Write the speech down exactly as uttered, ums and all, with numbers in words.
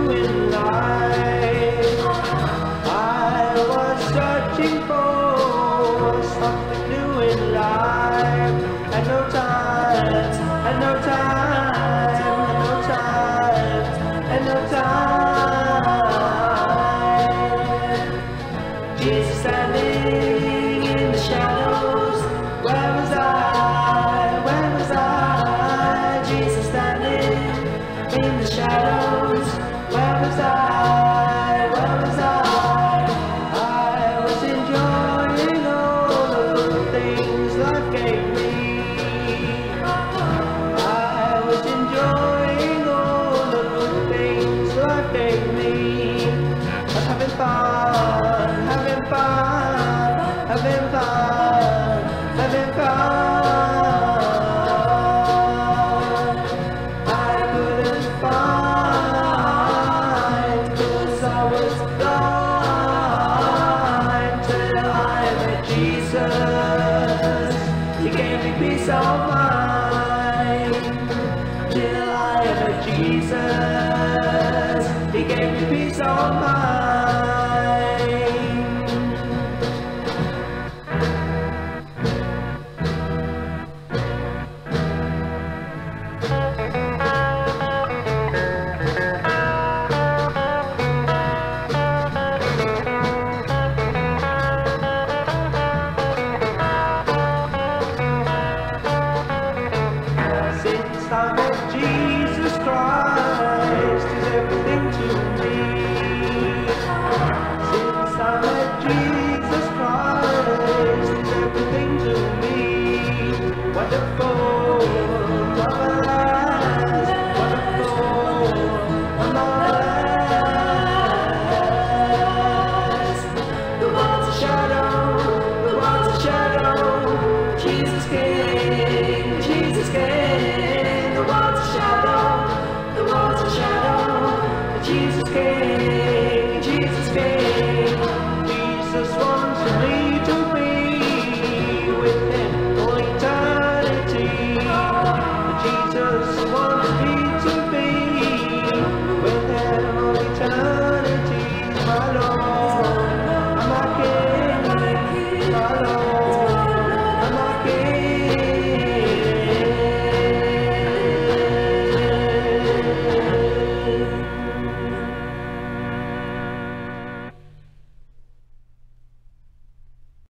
new in life. I was searching for something new in life. And no time, and no time, and no time, and no time. Jesus standing in the shadows. Where was I? Where was I? Jesus standing in the shadows. Where was I? Where was I? I was enjoying all of the things life gave me. I was enjoying all of the things life gave me. I was having fun, having fun, having fun, having fun. I couldn't find, 'cause I was blind, till I met Jesus. He gave me peace of mind. Till I met Jesus. He gave me peace of mind. Since I met Jesus Christ, He's everything to me. Since I met Jesus Christ, He's everything to me. Wonderful, marvelous, wonderful, marvelous. The world's a shadow, the world's a shadow. Jesus came, Jesus came. The world's a shadow, the world's a shadow. Jesus came.